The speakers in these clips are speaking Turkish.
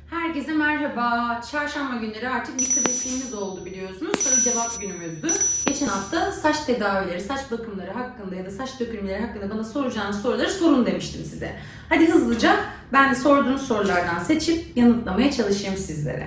Herkese merhaba. Çarşamba günleri artık bir klasikimiz oldu biliyorsunuz. Soru cevap günümüzdü. Geçen hafta saç tedavileri, saç bakımları hakkında ya da saç dökülmeleri hakkında bana soracağınız soruları sorun demiştim size. Hadi hızlıca ben de sorduğunuz sorulardan seçip yanıtlamaya çalışayım sizlere.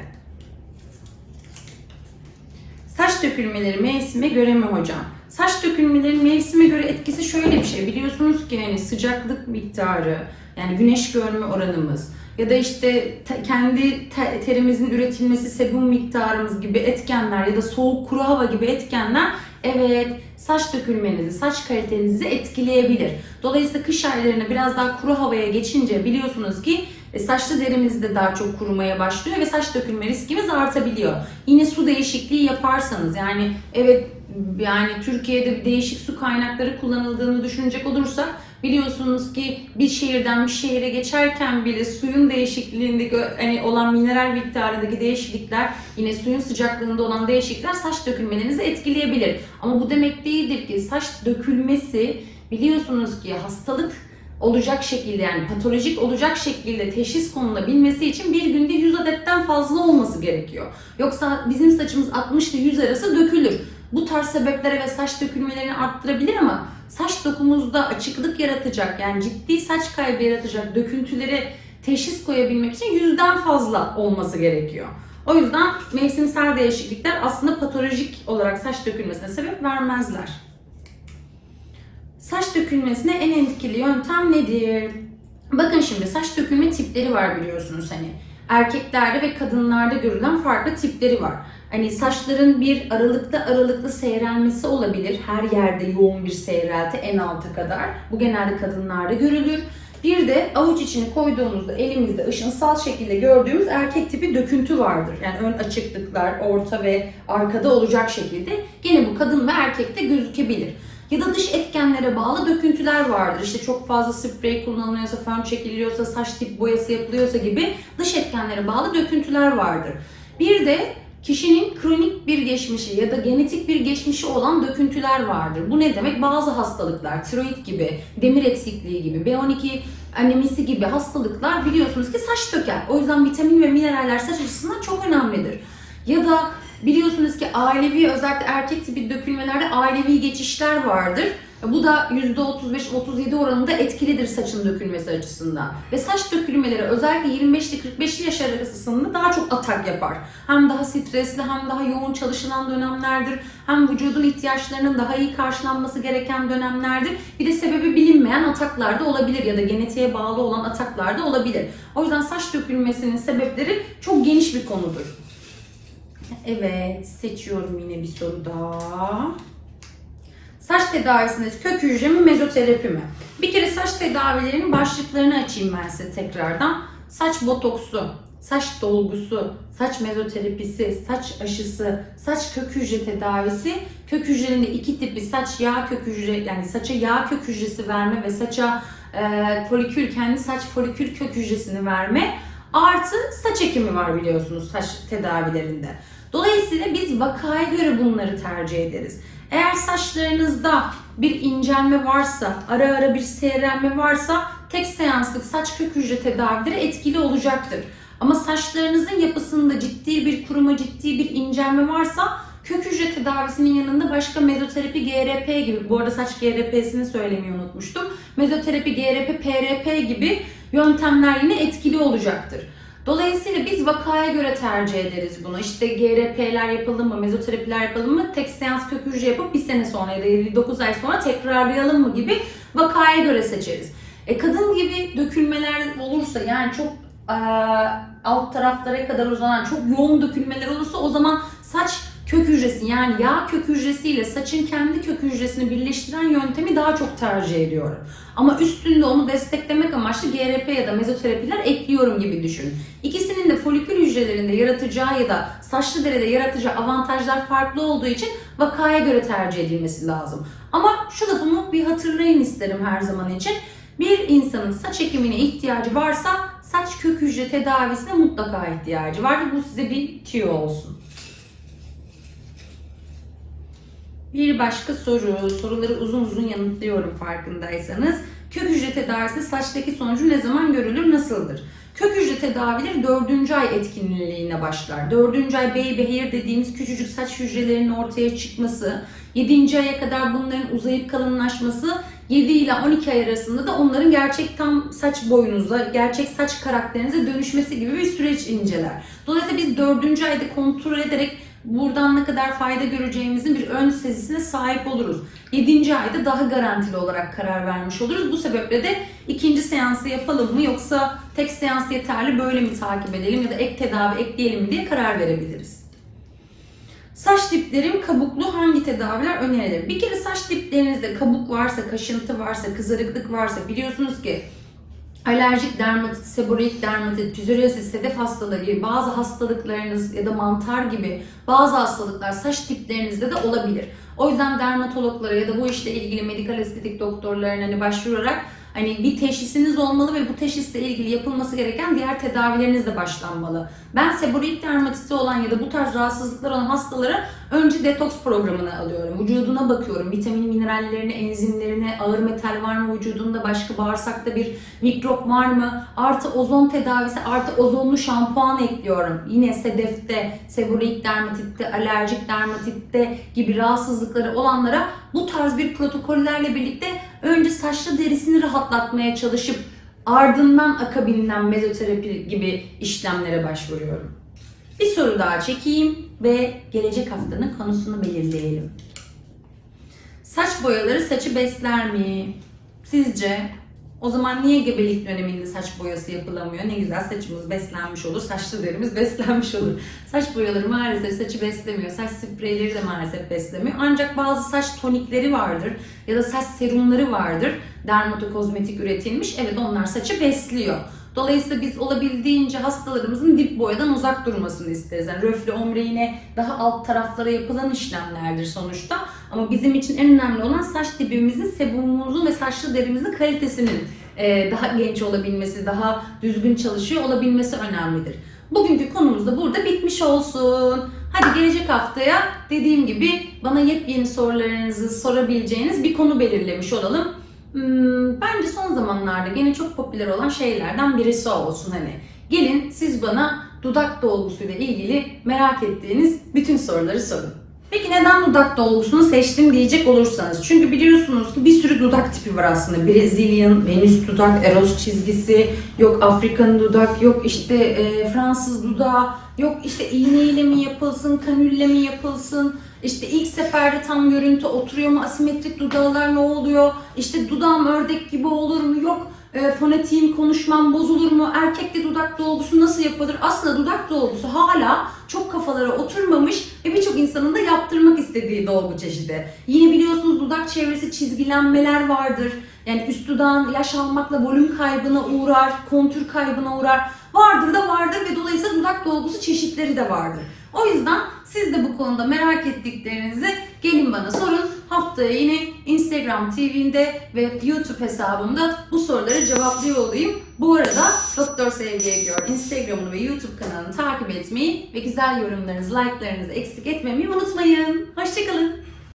Saç dökülmeleri mevsime göre mi hocam? Saç dökülmeleri mevsime göre etkisi şöyle bir şey. Biliyorsunuz ki hani sıcaklık miktarı, yani güneş görme oranımız ya da işte kendi terimizin üretilmesi, sebum miktarımız gibi etkenler ya da soğuk kuru hava gibi etkenler evet saç dökülmenizi, saç kalitenizi etkileyebilir. Dolayısıyla kış aylarına biraz daha kuru havaya geçince biliyorsunuz ki saçlı derimiz de daha çok kurumaya başlıyor ve saç dökülme riskimiz artabiliyor. Yine su değişikliği yaparsanız yani evet yani Türkiye'de bir değişik su kaynakları kullanıldığını düşünecek olursak biliyorsunuz ki bir şehirden bir şehire geçerken bile suyun değişikliğindeki hani olan mineral miktarındaki değişiklikler yine suyun sıcaklığında olan değişiklikler saç dökülmelerinizi etkileyebilir. Ama bu demek değildir ki saç dökülmesi biliyorsunuz ki hastalık olacak şekilde yani patolojik olacak şekilde teşhis konulabilmesi için bir günde 100 adetten fazla olması gerekiyor. Yoksa bizim saçımız 60 ile 100 arası dökülür. Bu tarz sebeplere ve saç dökülmelerini arttırabilir ama saç dokumuzda açıklık yaratacak yani ciddi saç kaybı yaratacak döküntülere teşhis koyabilmek için 100'den fazla olması gerekiyor. O yüzden mevsimsel değişiklikler aslında patolojik olarak saç dökülmesine sebep vermezler. Saç dökülmesine en etkili yöntem nedir? Bakın şimdi saç dökülme tipleri var biliyorsunuz hani. Erkeklerde ve kadınlarda görülen farklı tipleri var. Hani saçların bir aralıklı seyrelmesi olabilir. Her yerde yoğun bir seyrelti en alta kadar. Bu genelde kadınlarda görülür. Bir de avuç içini koyduğumuzda elimizde ışınsal şekilde gördüğümüz erkek tipi döküntü vardır. Yani ön açıklıklar orta ve arkada olacak şekilde gene bu kadın ve erkekte gözükebilir. Ya da dış etkenlere bağlı döküntüler vardır. İşte çok fazla sprey kullanılıyorsa, fön çekiliyorsa, saç dip boyası yapılıyorsa gibi dış etkenlere bağlı döküntüler vardır. Bir de kişinin kronik bir geçmişi ya da genetik bir geçmişi olan döküntüler vardır. Bu ne demek? Bazı hastalıklar, tiroid gibi, demir eksikliği gibi, B12 anemisi gibi hastalıklar biliyorsunuz ki saç döker. O yüzden vitamin ve mineraller saç açısından çok önemlidir. Ya da biliyorsunuz ki ailevi özellikle erkek tipi dökülmelerde ailevi geçişler vardır. Bu da %35-37 oranında etkilidir saçın dökülmesi açısından. Ve saç dökülmeleri özellikle 25 ile 45 yaş arasında daha çok atak yapar. Hem daha stresli hem daha yoğun çalışılan dönemlerdir. Hem vücudun ihtiyaçlarının daha iyi karşılanması gereken dönemlerdir. Bir de sebebi bilinmeyen ataklar da olabilir ya da genetiğe bağlı olan ataklar da olabilir. O yüzden saç dökülmesinin sebepleri çok geniş bir konudur. Evet, seçiyorum yine bir soru daha. Saç tedavisinde kök hücre mi, mezoterapi mi? Bir kere saç tedavilerinin başlıklarını açayım ben size tekrardan. Saç botoksu, saç dolgusu, saç mezoterapisi, saç aşısı, saç kök hücre tedavisi. Kök hücrenin de iki tipi saç yağ kök hücre yani saça yağ kök hücresi verme ve saça kendi saç folikül kök hücresini verme. Artı saç ekimi var biliyorsunuz saç tedavilerinde. Dolayısıyla biz vakaya göre bunları tercih ederiz. Eğer saçlarınızda bir incelme varsa, ara ara bir seyrelme varsa tek seanslık saç kök hücre tedavileri etkili olacaktır. Ama saçlarınızın yapısında ciddi bir kuruma, ciddi bir incelme varsa kök hücre tedavisinin yanında başka mezoterapi, GRP gibi, bu arada saç GRP'sini söylemeyi unutmuştum. Mezoterapi, GRP, PRP gibi yöntemler yine etkili olacaktır. Dolayısıyla biz vakaya göre tercih ederiz bunu. İşte GRP'ler yapalım mı, mezoterapiler yapalım mı, tek seans kök hücre yapıp bir sene sonra ya da 59 ay sonra tekrarlayalım mı gibi vakaya göre seçeriz. Kadın gibi dökülmeler olursa yani çok alt taraflara kadar uzanan çok yoğun dökülmeler olursa o zaman saç kök hücresi yani yağ kök hücresiyle saçın kendi kök hücresini birleştiren yöntemi daha çok tercih ediyorum. Ama üstünde onu desteklemek amaçlı GRP ya da mezoterapiler ekliyorum gibi düşünün. İkisinin de folikül hücrelerinde yaratacağı ya da saçlı deride yaratacağı avantajlar farklı olduğu için vakaya göre tercih edilmesi lazım. Ama şu lafımı bir hatırlayın isterim her zaman için. Bir insanın saç ekimine ihtiyacı varsa saç kök hücre tedavisine mutlaka ihtiyacı var. Bu size bir tüyo olsun. Bir başka soru. Soruları uzun uzun yanıtlıyorum farkındaysanız. Kök hücre tedavisinde saçtaki sonucu ne zaman görülür, nasıldır? Kök hücre tedavileri 4. ay etkinliğine başlar. 4. ay baby hair dediğimiz küçücük saç hücrelerinin ortaya çıkması, 7. aya kadar bunların uzayıp kalınlaşması, 7 ile 12 ay arasında da onların gerçek tam saç boyunuza, gerçek saç karakterinize dönüşmesi gibi bir süreç inceler. Dolayısıyla biz 4. ayda kontrol ederek buradan ne kadar fayda göreceğimizin bir ön sezisine sahip oluruz. 7. ayda daha garantili olarak karar vermiş oluruz. Bu sebeple de ikinci seansı yapalım mı yoksa tek seans yeterli böyle mi takip edelim ya da ek tedavi ekleyelim mi diye karar verebiliriz. Saç diplerim kabuklu hangi tedaviler önerilir? Bir kere saç diplerinizde kabuk varsa, kaşıntı varsa, kızarıklık varsa biliyorsunuz ki alerjik dermatit, seboreik dermatit, psoriasis, sedef hastalığı gibi bazı hastalıklarınız ya da mantar gibi bazı hastalıklar saç diplerinizde de olabilir. O yüzden dermatologlara ya da bu işle ilgili medikal estetik doktorlarına başvurarak bir teşhisiniz olmalı ve bu teşhisle ilgili yapılması gereken diğer tedavileriniz de başlanmalı. Ben seboreik dermatiti olan ya da bu tarz rahatsızlıklar olan hastalara önce detoks programını alıyorum. Vücuduna bakıyorum. Vitamin, minerallerine, enzimlerine, ağır metal var mı vücudunda, başka bağırsakta bir mikrop var mı? Artı ozon tedavisi, artı ozonlu şampuan ekliyorum. Yine sedefte, seboreik dermatitte, alerjik dermatitte gibi rahatsızlıkları olanlara bu tarz bir protokollerle birlikte önce saçlı derisini rahatlatmaya çalışıp ardından akabinden mezoterapi gibi işlemlere başvuruyorum. Bir soru daha çekeyim ve gelecek haftanın konusunu belirleyelim. Saç boyaları saçı besler mi? Sizce? O zaman niye gebelik döneminde saç boyası yapılamıyor? Ne güzel saçımız beslenmiş olur, saçlı derimiz beslenmiş olur. Saç boyaları maalesef saçı beslemiyor, saç spreyleri de maalesef beslemiyor. Ancak bazı saç tonikleri vardır ya da saç serumları vardır. Dermatokozmetik üretilmiş, evet onlar saçı besliyor. Dolayısıyla biz olabildiğince hastalarımızın dip boyadan uzak durmasını isteriz. Yani röfle, ombre yine daha alt taraflara yapılan işlemlerdir sonuçta. Ama bizim için en önemli olan saç dibimizin, sebumumuzun ve saçlı derimizin kalitesinin daha genç olabilmesi, daha düzgün çalışıyor olabilmesi önemlidir. Bugünkü konumuz da burada bitmiş olsun. Hadi gelecek haftaya dediğim gibi bana yepyeni sorularınızı sorabileceğiniz bir konu belirlemiş olalım. Bence son zamanlarda gene çok popüler olan şeylerden birisi olsun Gelin siz bana dudak dolgusuyla ilgili merak ettiğiniz bütün soruları sorun. Peki neden dudak dolgusunu seçtim diyecek olursanız. Çünkü biliyorsunuz ki bir sürü dudak tipi var aslında. Brezilyan, Venüs dudak, Eros çizgisi, yok Afrikan dudak, yok Fransız dudağı, yok iğneyle mi yapılsın, kanülle mi yapılsın. İlk seferde tam görüntü oturuyor mu, asimetrik dudağlar ne oluyor, dudağım ördek gibi olur mu, yok fonetiğim, konuşmam bozulur mu, erkekte dudak dolgusu nasıl yapılır? Aslında dudak dolgusu hala çok kafalara oturmamış ve birçok insanın da yaptırmak istediği dolgu çeşidi. Yine biliyorsunuz dudak çevresi çizgilenmeler vardır. Yani üst dudağın yaş almakla volüm kaybına uğrar, kontür kaybına uğrar. Vardır da vardır ve dolayısıyla dudak dolgusu çeşitleri de vardır. O yüzden siz de bu konuda merak ettiklerinizi gelin bana sorun. Haftaya yine Instagram TV'nde ve YouTube hesabımda bu soruları cevaplıyor olayım. Bu arada Doktor Sevgi Egör Instagram'ını ve YouTube kanalını takip etmeyi ve güzel yorumlarınızı, like'larınızı eksik etmemeyi unutmayın. Hoşçakalın.